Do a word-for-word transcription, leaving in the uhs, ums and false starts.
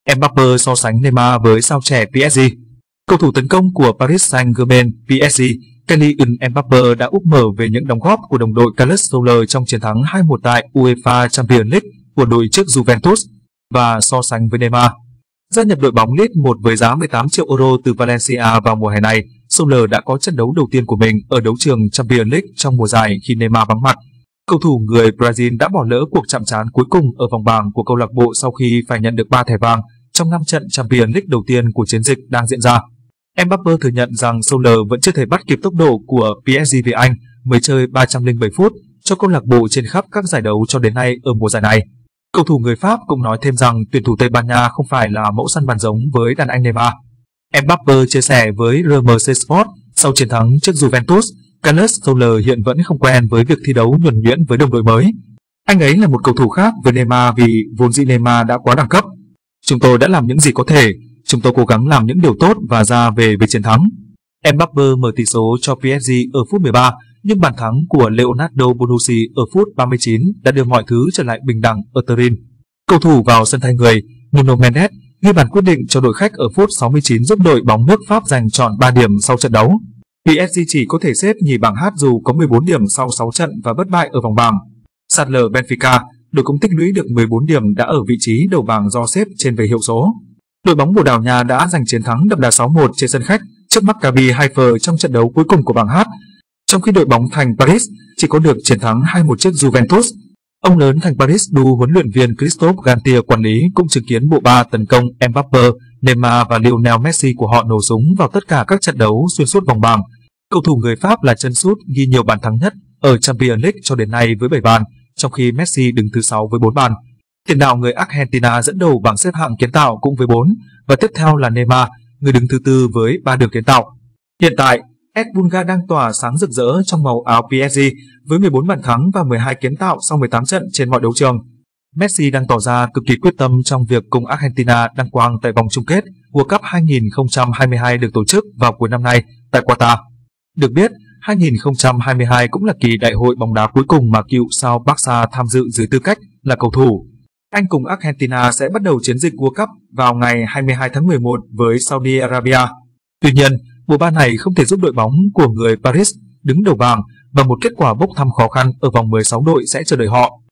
Mbappé so sánh Neymar với sao trẻ pê ét giê. Cầu thủ tấn công của Paris Saint-Germain pê ét giê Kylian Mbappé đã úp mở về những đóng góp của đồng đội Carlos Soler trong chiến thắng hai một tại UEFA Champions League của đội trước Juventus và so sánh với Neymar. Gia nhập đội bóng Leeds một với giá mười tám triệu euro từ Valencia vào mùa hè này, Soler đã có trận đấu đầu tiên của mình ở đấu trường Champions League trong mùa giải khi Neymar vắng mặt. Cầu thủ người Brazil đã bỏ lỡ cuộc chạm trán cuối cùng ở vòng bảng của câu lạc bộ sau khi phải nhận được ba thẻ vàng trong năm trận Champions League đầu tiên của chiến dịch đang diễn ra. Mbappé thừa nhận rằng Soler vẫn chưa thể bắt kịp tốc độ của pê ét giê vì anh mới chơi ba trăm lẻ bảy phút cho câu lạc bộ trên khắp các giải đấu cho đến nay ở mùa giải này. Cầu thủ người Pháp cũng nói thêm rằng tuyển thủ Tây Ban Nha không phải là mẫu săn bàn giống với đàn anh Neymar. Mbappé chia sẻ với rờ em xê Sport sau chiến thắng trước Juventus, Carlos Soler hiện vẫn không quen với việc thi đấu nhuần nhuyễn với đồng đội mới. Anh ấy là một cầu thủ khác với Neymar vì vốn dĩ Neymar đã quá đẳng cấp. Chúng tôi đã làm những gì có thể, chúng tôi cố gắng làm những điều tốt và ra về với chiến thắng. Mbappé mở tỷ số cho pê ét giê ở phút mười ba, nhưng bàn thắng của Leonardo Bonucci ở phút ba mươi chín đã đưa mọi thứ trở lại bình đẳng ở Turin. Cầu thủ vào sân thay người, Nuno Mendes ghi bàn quyết định cho đội khách ở phút sáu mươi chín giúp đội bóng nước Pháp giành trọn ba điểm sau trận đấu. pê ét giê chỉ có thể xếp nhì bảng H dù có mười bốn điểm sau sáu trận và bất bại ở vòng bảng. Sạt lở Benfica, đội cũng tích lũy được mười bốn điểm đã ở vị trí đầu bảng do xếp trên về hiệu số. Đội bóng Bồ Đào Nha đã giành chiến thắng đậm đà sáu một trên sân khách trước Maccabi Haifa trong trận đấu cuối cùng của bảng H, trong khi đội bóng thành Paris chỉ có được chiến thắng hai một trước Juventus. Ông lớn thành Paris đu huấn luyện viên Christophe Galtier quản lý cũng chứng kiến bộ ba tấn công Mbappé, Neymar và Lionel Messi của họ nổ súng vào tất cả các trận đấu xuyên suốt vòng bảng. Cầu thủ người Pháp là chân sút ghi nhiều bàn thắng nhất ở Champions League cho đến nay với bảy bàn, trong khi Messi đứng thứ sáu với bốn bàn. Tiền đạo người Argentina dẫn đầu bảng xếp hạng kiến tạo cũng với bốn, và tiếp theo là Neymar, người đứng thứ tư với ba đường kiến tạo. Hiện tại, ét Bulga đang tỏa sáng rực rỡ trong màu áo pê ét giê với mười bốn bàn thắng và mười hai kiến tạo sau mười tám trận trên mọi đấu trường. Messi đang tỏ ra cực kỳ quyết tâm trong việc cùng Argentina đăng quang tại vòng chung kết World Cup hai không hai hai được tổ chức vào cuối năm nay tại Qatar. Được biết, hai không hai hai cũng là kỳ đại hội bóng đá cuối cùng mà cựu sao Barca tham dự dưới tư cách là cầu thủ. Anh cùng Argentina sẽ bắt đầu chiến dịch World Cup vào ngày hai mươi hai tháng mười một với Saudi Arabia. Tuy nhiên, bộ ba này không thể giúp đội bóng của người Paris đứng đầu bảng và một kết quả bốc thăm khó khăn ở vòng mười sáu đội sẽ chờ đợi họ.